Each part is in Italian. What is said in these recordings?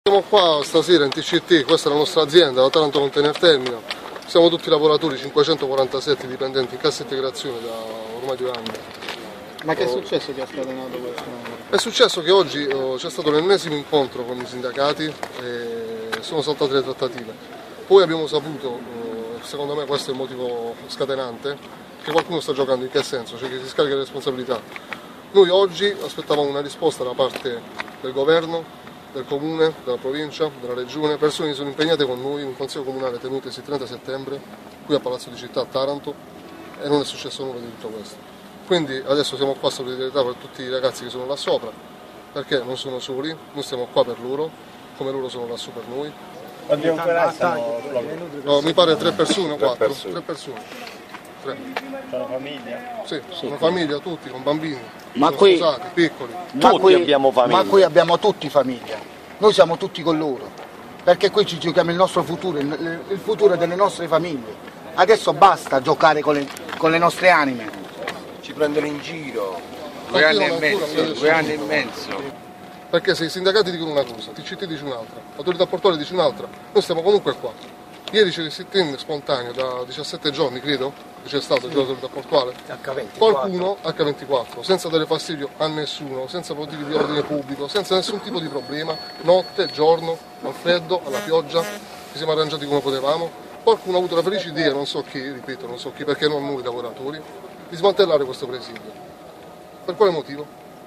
Siamo qua stasera in TCT, questa è la nostra azienda, la Taranto Container Terminal. Siamo tutti lavoratori, 547 dipendenti in cassa integrazione da ormai 2 anni. Ma che è successo che ha scatenato questo? È successo che oggi c'è stato l'ennesimo incontro con i sindacati e sono saltate le trattative. Poi abbiamo saputo, secondo me questo è il motivo scatenante, che qualcuno sta giocando. In che senso? Cioè che si scarica le responsabilità. Noi oggi aspettavamo una risposta da parte del governo, del comune, della provincia, della regione, persone che sono impegnate con noi in un consiglio comunale tenutesi il 30 settembre qui a Palazzo di Città a Taranto e non è successo nulla di tutto questo. Quindi adesso siamo qua a solidarietà per tutti i ragazzi che sono là sopra, perché non sono soli, noi stiamo qua per loro, come loro sono lassù per noi. Quanti operai stanno? No, mi pare 3 persone o 4? 3 persone. 3. Sono famiglia? Sì, una famiglia, tutti, con bambini, Ma qui, sposati, piccoli. abbiamo famiglia. Ma qui abbiamo tutti famiglia, noi siamo tutti con loro, perché qui ci giochiamo il nostro futuro, il futuro delle nostre famiglie. Adesso basta giocare con le nostre anime. Ci prendono in giro, 2 anni e mezzo, 2 anni e mezzo. Perché se i sindacati dicono una cosa, TCT dice un'altra, l'autorità portuale dice un'altra, noi stiamo comunque qua. Ieri c'è il sit-in spontaneo da 17 giorni, credo, che c'è stato il dell'autorità portuale. H24. Qualcuno, H24, senza dare fastidio a nessuno, senza motivi di ordine pubblico, senza nessun tipo di problema, notte, giorno, al freddo, alla pioggia, ci siamo arrangiati come potevamo. Qualcuno ha avuto la felice idea, non so chi, ripeto, non so chi, perché non noi lavoratori, di smantellare questo presidio. Per quale motivo?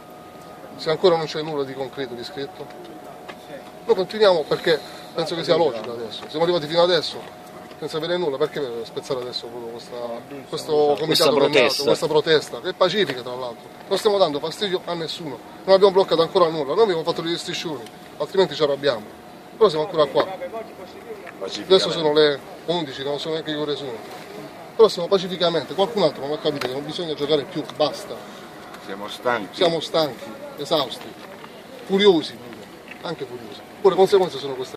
Se ancora non c'è nulla di concreto, di scritto. Noi continuiamo perché penso che sia logico adesso. Siamo arrivati fino adesso senza avere nulla, perché spezzare adesso questo comitato questa protesta, che è pacifica tra l'altro. Non stiamo dando fastidio a nessuno, non abbiamo bloccato ancora nulla, noi abbiamo fatto degli striscioni, altrimenti ci arrabbiamo. Però siamo ancora qua. Adesso sono le 11, non so neanche che ore sono. Però siamo pacificamente, qualcun altro non ha capito che non bisogna giocare più, basta. Siamo stanchi, esausti, furiosi, anche furiosi. Pure le conseguenze sono queste.